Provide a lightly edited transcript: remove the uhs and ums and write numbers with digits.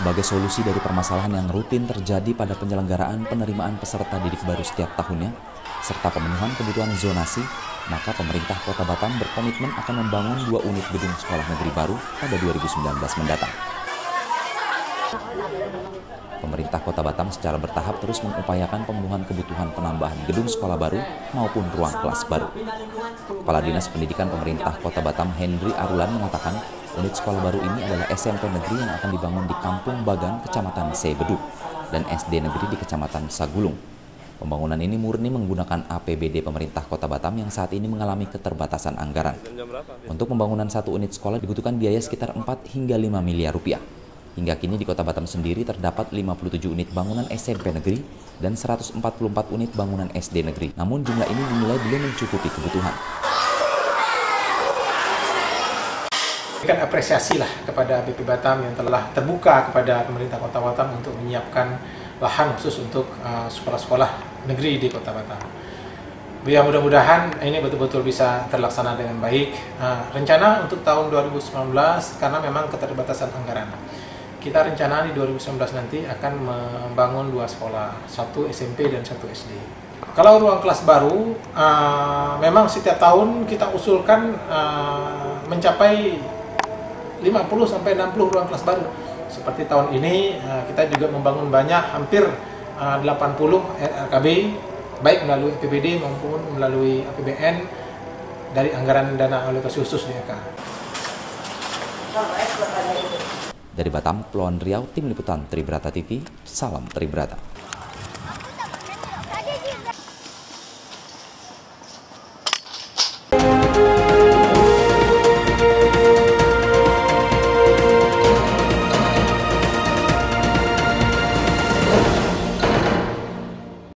sebagai solusi dari permasalahan yang rutin terjadi pada penyelenggaraan penerimaan peserta didik baru setiap tahunnya, serta pemenuhan kebutuhan zonasi, maka pemerintah Kota Batam berkomitmen akan membangun 2 unit gedung sekolah negeri baru pada 2019 mendatang. Pemerintah Kota Batam secara bertahap terus mengupayakan pemenuhan kebutuhan penambahan gedung sekolah baru maupun ruang kelas baru. Kepala Dinas Pendidikan Pemerintah Kota Batam Hendri Arulan mengatakan unit sekolah baru ini adalah SMP negeri yang akan dibangun di Kampung Bagan, Kecamatan Sebeduk, dan SD negeri di Kecamatan Sagulung. Pembangunan ini murni menggunakan APBD Pemerintah Kota Batam yang saat ini mengalami keterbatasan anggaran. Untuk pembangunan 1 unit sekolah dibutuhkan biaya sekitar 4 hingga 5 miliar rupiah. Hingga kini di Kota Batam sendiri terdapat 57 unit bangunan SMP negeri dan 144 unit bangunan SD negeri. Namun jumlah ini dinilai belum mencukupi kebutuhan. Berikan apresiasi lah kepada BP Batam yang telah terbuka kepada pemerintah Kota Batam untuk menyiapkan lahan khusus untuk sekolah-sekolah negeri di Kota Batam. Ya, mudah-mudahan ini betul-betul bisa terlaksana dengan baik. Rencana untuk tahun 2019 karena memang keterbatasan anggaran. Kita rencana di 2019 nanti akan membangun 2 sekolah, 1 SMP dan 1 SD. Kalau ruang kelas baru, memang setiap tahun kita usulkan mencapai 50-60 ruang kelas baru. Seperti tahun ini kita juga membangun banyak, hampir 80 RKB, baik melalui APBD maupun melalui APBN dari anggaran dana alokasi khusus DK. Dari Batam, Kepulauan Riau, Tim Liputan Tribrata TV, salam Tribrata.